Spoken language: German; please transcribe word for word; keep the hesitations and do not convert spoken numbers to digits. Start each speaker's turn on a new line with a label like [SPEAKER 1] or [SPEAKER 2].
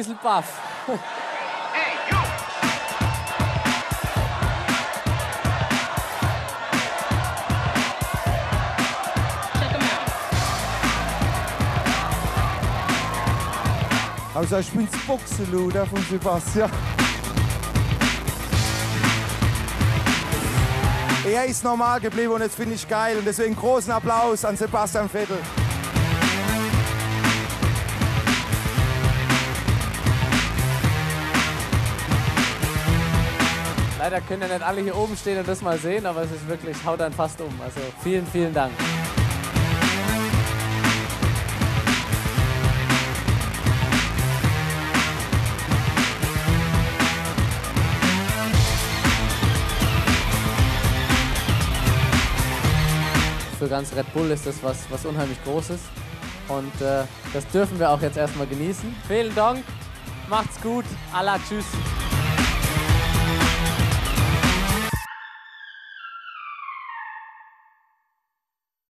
[SPEAKER 1] bisschen baff.
[SPEAKER 2] Also ich bin das Boxenluder von Sebastian. Er ist normal geblieben und das finde ich geil. Und deswegen großen Applaus an Sebastian Vettel.
[SPEAKER 1] Leider können ja nicht alle hier oben stehen und das mal sehen, aber es ist wirklich, haut dann fast um. Also vielen, vielen Dank. Für ganz Red Bull ist das was, was unheimlich Großes. Und äh, das dürfen wir auch jetzt erstmal genießen. Vielen Dank, macht's gut, Allah, tschüss.